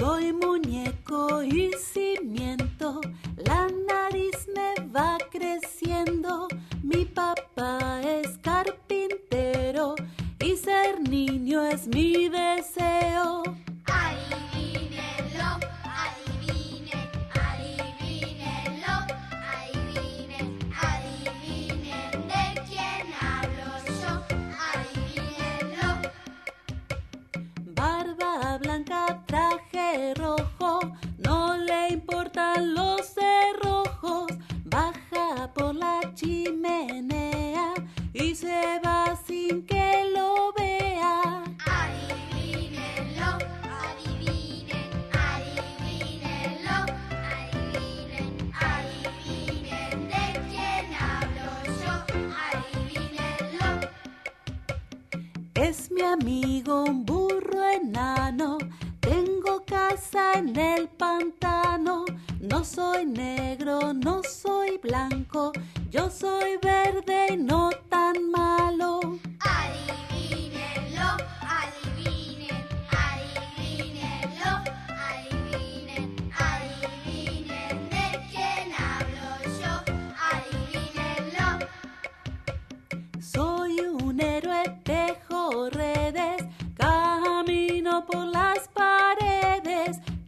Soy muñeco y cimiento, la nariz me va creciendo. Mi papá es carpintero y ser niño es mi deseo. Adivínenlo, adivinen, adivínenlo, adivinen, adivinen de quién hablo yo. Adivínenlo. Barba blanca, traje rojo, no le importan los cerrojos. Baja por la chimenea y se va sin que lo vea. Adivínenlo, adivinen, adivínenlo, adivinen, adivinen de quién hablo yo. Adivínenlo. Es mi amigo un burro enano, tengo casa en el pantano. No soy negro, no soy blanco, yo soy verde y no tan malo. Adivínenlo, adivinen, adivínenlo, adivinen, adivinen de quién hablo yo. Adivínenlo. Soy un héroe, tejo redes, camino por las paredes,